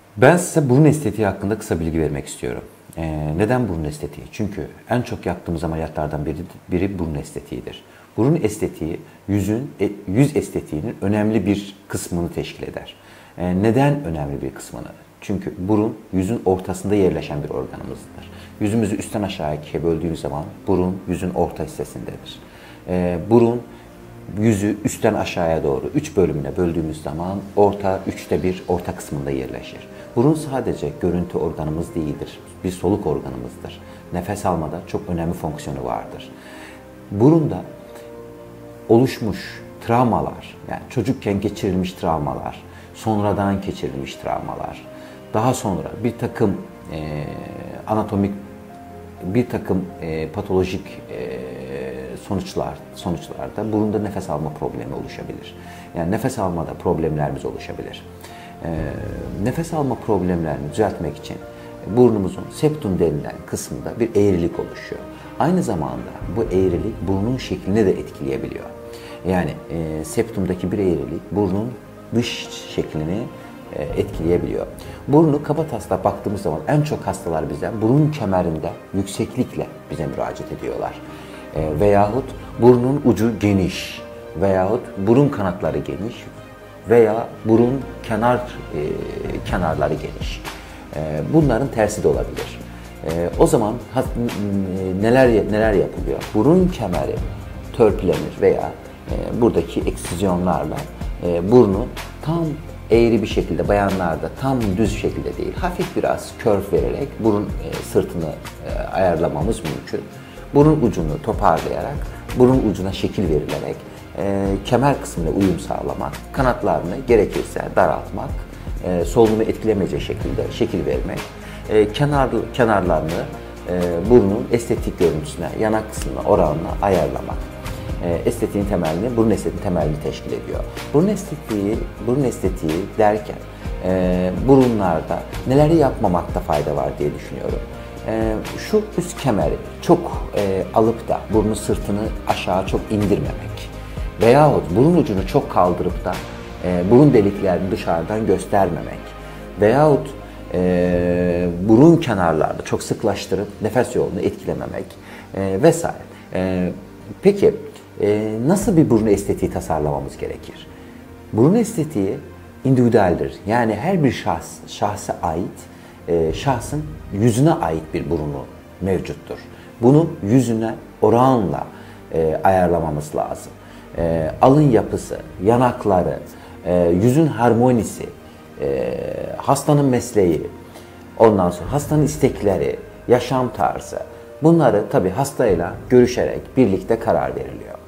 Ben size burun estetiği hakkında kısa bilgi vermek istiyorum. Neden burun estetiği? Çünkü en çok yaptığımız ameliyatlardan biri burun estetiğidir. Burun estetiği yüz estetiğinin önemli bir kısmını teşkil eder. Neden önemli bir kısmını? Çünkü burun yüzün ortasında yerleşen bir organımızdır. Yüzümüzü üstten aşağıya ikiye böldüğümüz zaman burun yüzün orta hissesindedir. Burun yüzü üstten aşağıya doğru 3 bölümüne böldüğümüz zaman üçte bir orta kısmında yerleşir. Burun sadece görüntü organımız değildir. Bir soluk organımızdır. Nefes almada çok önemli fonksiyonu vardır. Burunda oluşmuş travmalar, yani çocukken geçirilmiş travmalar, sonradan geçirilmiş travmalar, daha sonra bir takım anatomik, patolojik sonuçlarda burunda nefes alma problemi oluşabilir. Yani nefes almada problemlerimiz oluşabilir. Nefes alma problemlerini düzeltmek için burnumuzun septum denilen kısmında bir eğrilik oluşuyor. Aynı zamanda bu eğrilik burnun şeklini de etkileyebiliyor. Yani septumdaki bir eğrilik burnun dış şeklini etkileyebiliyor. Burnu kabataslak baktığımız zaman en çok hastalar bizden burun kemerinde yükseklikle bize müracaat ediyorlar. Veyahut burnun ucu geniş veyahut burun kanatları geniş veya burun kenarları geniş. Bunların tersi de olabilir. O zaman neler yapılıyor? Burun kemeri törpülenir veya buradaki eksizyonlarla burnu tam eğri bir şekilde, bayanlarda tam düz şekilde değil, hafif biraz curve vererek burun sırtını ayarlamamız mümkün. Burun ucunu toparlayarak, burun ucuna şekil verilerek kemer kısmına uyum sağlamak, kanatlarını gerekirse daraltmak, solunumu etkilemeyecek şekilde şekil vermek, kenarlarını burnun estetik görüntüsüne, yanak kısmına oranla ayarlamak. Burun estetiğinin temelini teşkil ediyor. Burun estetiği derken burunlarda neleri yapmamakta fayda var diye düşünüyorum. Şu üst kemeri çok alıp da burnun sırtını aşağı çok indirmemek veyahut burun ucunu çok kaldırıp da burun deliklerini dışarıdan göstermemek veyahut burun kenarlarda çok sıklaştırıp nefes yolunu etkilememek vesaire. Peki nasıl bir burun estetiği tasarlamamız gerekir? Burun estetiği individualdir. Yani her bir şahsa ait, şahsın yüzüne ait bir burunu mevcuttur. Bunu yüzüne oranla ayarlamamız lazım. Alın yapısı, yanakları, yüzün harmonisi, hastanın mesleği, ondan sonra hastanın istekleri, yaşam tarzı, bunları tabii hastayla görüşerek birlikte karar veriliyor.